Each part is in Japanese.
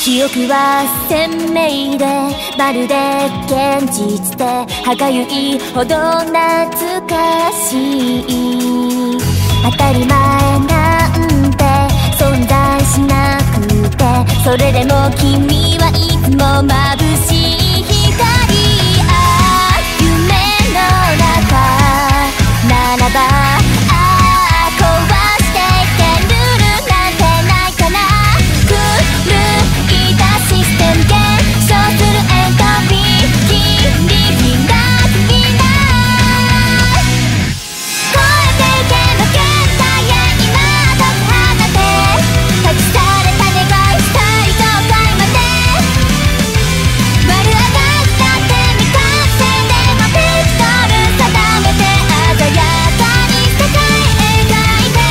記憶は鮮明でまるで現実で歯がゆいほど懐かしい。当たり前なんて存在しなくて、それでも君はいつも眩しい光。ああ夢の中ならば壊していけるなんてないかな。システム現象するエントロピー、君になっていない。超えていけば現代へ今解き放て、託された願い最上階まで丸上がった手に隠せでもピストル定めて鮮やかに世界描いて。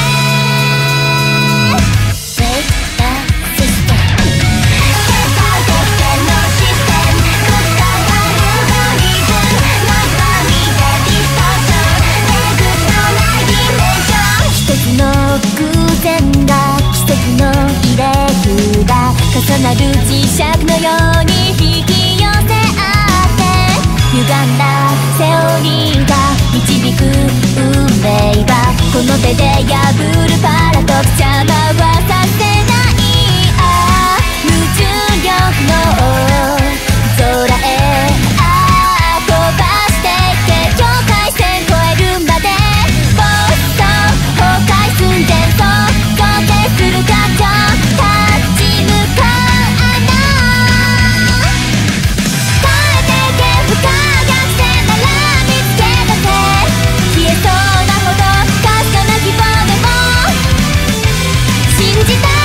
偶然が奇跡の入れ札、重なる磁石のように引き寄せ合って、歪んだセオリーが導く運命がこの手で破るパラドクス、邪魔はさせない。ああ無重力の空へ飛ばしていけ、境界線越えるまでポスト崩壊寸前と想定する感情、立ち向かう穴。耐えていけ不可逆性なら見つけ出せ、消えそうなほどかすかな希望でも信じた